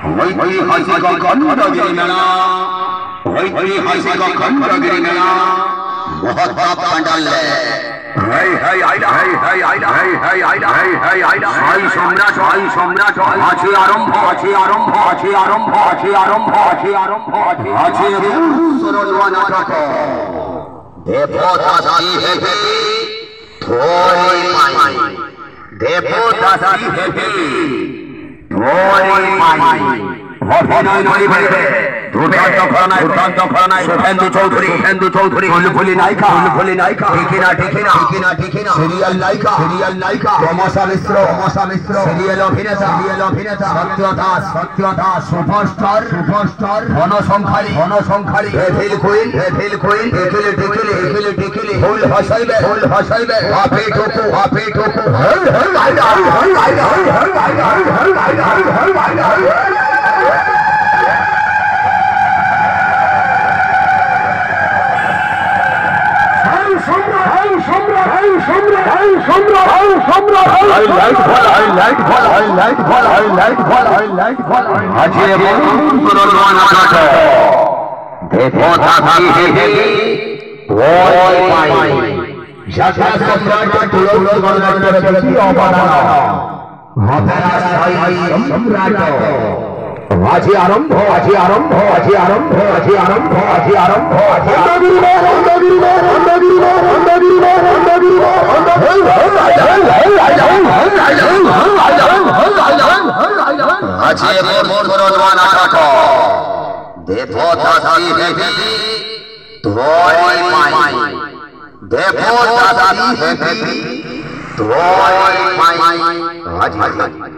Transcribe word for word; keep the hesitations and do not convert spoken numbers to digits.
ঐতিহাসিক খণ্ডগিরি মেলা ঐতিহাসিক খণ্ডগিরি মেলা মহত্তা pandal Hey hey aida hey hey aida hey hey aida hey hey aida Sai সম্রাট sai সম্রাট আছে আরম্ভ আছে আরম্ভ আছে আরম্ভ আছে আরম্ভ আছে আরম্ভ আছে আছে সরলওয়া নাটক দেবদাসী হেভি ধোই মাই দেবদাসী হেভি ধোই মাই অভিনয় করিবে দুর্দান্ত খলনায়ক দুর্দান্ত খলনায়ক সুখেন্দু চৌধুরী সুখেন্দু চৌধুরী ফুলফুলি নায়িকা ফুলফুলি নায়িকা ঠিকই না ঠিকই না ঠিকই না ঠিকই না সিরিয়াল নায়িকা সিরিয়াল নায়িকা তমসা মিশ্র তমসা মিশ্র সিরিয়াল অভিনেতা সিরিয়াল অভিনেতা সত্য দাস সত্য দাস সুপারস্টার সুপারস্টার ঘনসংখ্যালী ঘনসংখ্যালী ভেভিল কুইন ভেভিল কুইন ঢেকেলে ঢেকেলে ঢেকেলে ঢেকেলে ফুল হাসাইবে ফুল হাসাইবে হাফে ঠোকু হাফে ঠোকু হল হল আইডা হল আইডা হল আইডা হল আইডা হল আইডা আজি আরম্ভ আজি আরম্ভ আজি আরম্ভ আজি আরম্ভ আজি আরম্ভ দেবদাসী